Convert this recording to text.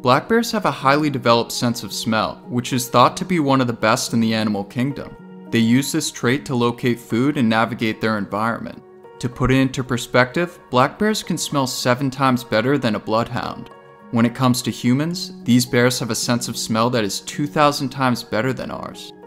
Black bears have a highly developed sense of smell, which is thought to be one of the best in the animal kingdom. They use this trait to locate food and navigate their environment. To put it into perspective, black bears can smell 7 times better than a bloodhound. When it comes to humans, these bears have a sense of smell that is 2,000 times better than ours.